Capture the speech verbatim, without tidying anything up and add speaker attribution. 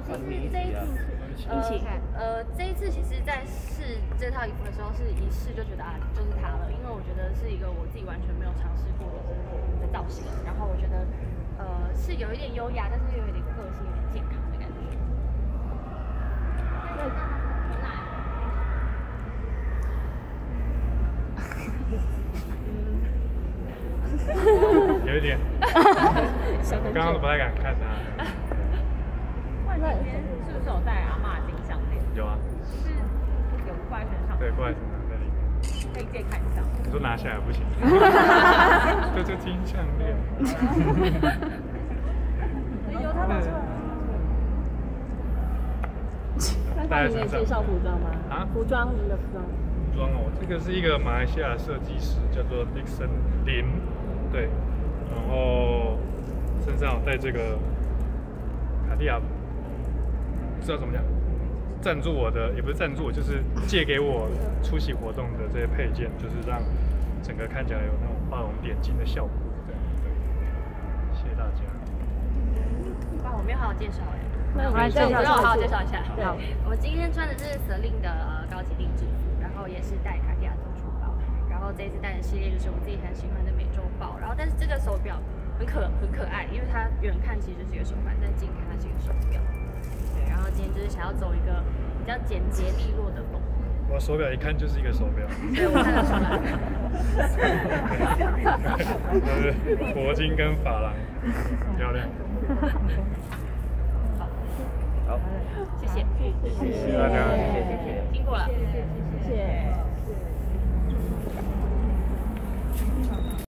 Speaker 1: 这一次一起看。呃，这一次其实，在试这套衣服的时候，是一试就觉得啊，就是它了，因为我觉得是一个我自己完全没有尝试过的造型，然后我觉得呃是有一点优雅，但是又有一点个性、有点健康的感觉。
Speaker 2: 有一点，我刚刚都不太敢看他。
Speaker 3: 外在是不是有戴阿嬷金项链？
Speaker 2: 有啊。
Speaker 3: 是有挂在身上。
Speaker 2: 对，挂在身上在里面。
Speaker 3: 可以借看一下。
Speaker 2: 你说拿下来不行。就这金项链。
Speaker 3: 有他拿出来。
Speaker 2: 那大家可以
Speaker 4: 介绍服装吗？
Speaker 2: 啊？
Speaker 4: 服装，你的服装。
Speaker 2: 服装哦，这个是一个马来西亚的设计师，叫做 Dixon Lim， 对，然后身上有带这个卡地亚，不知道怎么讲，赞助我的也不是赞助，就是借给我出席活动的这些配件，就是让整个看起来有那种画龙点睛的效果，对对，谢谢大家。
Speaker 1: 哇，我没有好好介绍哎。
Speaker 4: 那我们来介绍，
Speaker 1: 让我好好介绍一下。
Speaker 4: 好，
Speaker 1: 我们今天穿的是 Celine 的呃高级定制服，然后也是带卡地亚特殊包，然后这一次带的系列就是我自己很喜欢的美洲豹，然后但是这个手表很可很可爱，因为它远看其实就是一个手环，但近看它是一个手表。对，然后今天就是想要走一个比较简洁利落的风。
Speaker 2: 我手表一看就是一个手表。
Speaker 1: 对，我看得出来。
Speaker 2: 对，铂金跟珐琅，漂亮。
Speaker 1: 好，
Speaker 2: 好，
Speaker 1: 谢谢，
Speaker 2: 谢谢大家，
Speaker 1: 辛苦了。